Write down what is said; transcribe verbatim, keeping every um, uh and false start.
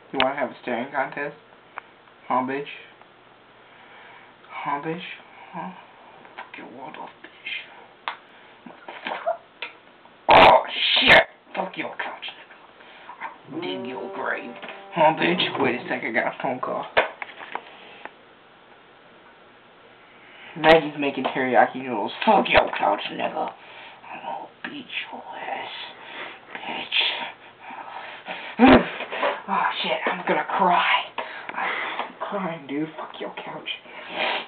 You wanna have a staring contest? Huh, bitch? Huh, bitch? Huh? Fuck your world off, bitch. Oh, shit! Fuck your couch, nigga. I'll dig your grave. Huh, bitch? Wait a second, I got a phone call. Maggie's making teriyaki noodles. Fuck your couch, nigga. I'm gonna beat your ass, bitch. Oh shit, I'm gonna cry. I'm crying, dude. Fuck your couch.